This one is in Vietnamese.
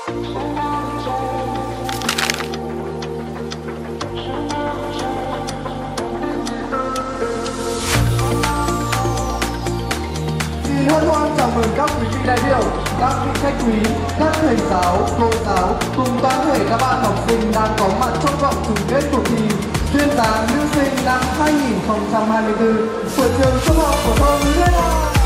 Hân hoan chào mừng các quý vị đại biểu, các vị khách quý, các thầy giáo, cô giáo cùng toàn thể các bạn học sinh đang có mặt trong vòng chung kết cuộc thi Duyên, Dáng, Sinh năm 2024 của trường Trung học phổ thông Liên.